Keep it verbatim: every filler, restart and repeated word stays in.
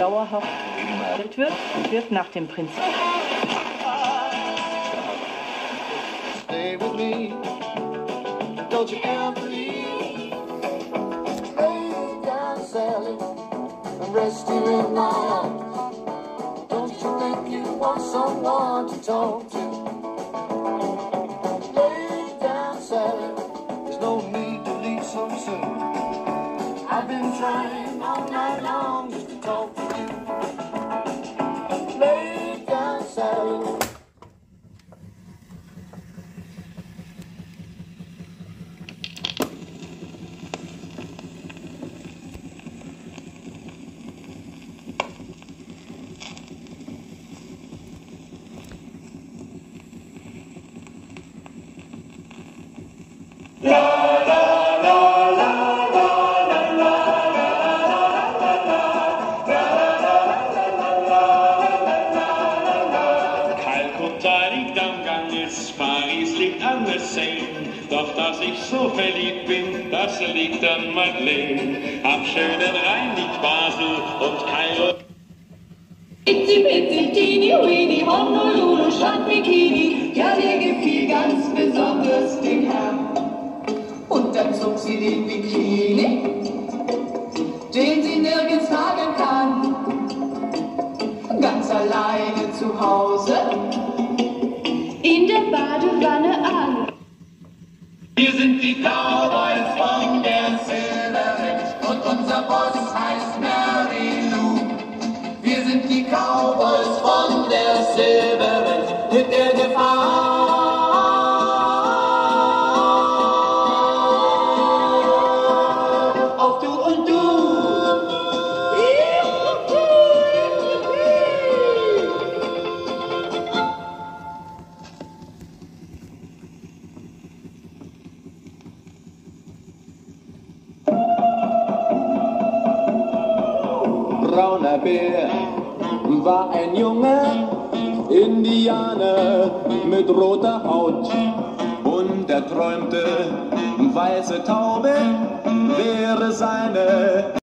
dauerhaft gestellt wird, wird nach dem Prinzip. Stay with me, don't you ever leave. Lay down, Sally, and rest here in my arms. Don't you think you want someone to talk to? Lay down, Sally, there's no need to leave so soon. I've been trying all night long just to talk to you. Lay down, Sally. Paris liegt an der Seine, doch dass ich so verliebt bin, das liegt an Madeleine. Am schönen Rhein liegt Basel und Kairo. Itzi pitzi, teeny weeny, Honolulu, Strandbikini, ja, der gefiel ganz besonders dem Herrn. Und dann zog sie den Bikini, den sie nirgends tragen kann, ganz alleine zu Hause in der Badewanne an. Wir sind die Cowboys von der Silhouette und unser Boss heißt Mary Lou. Wir sind die Cowboys von der Silhouette mit der Gefahr. Auf du und du. Brauner Bär war ein junger Indianer mit roter Haut und er träumte, weiße Taube wäre seine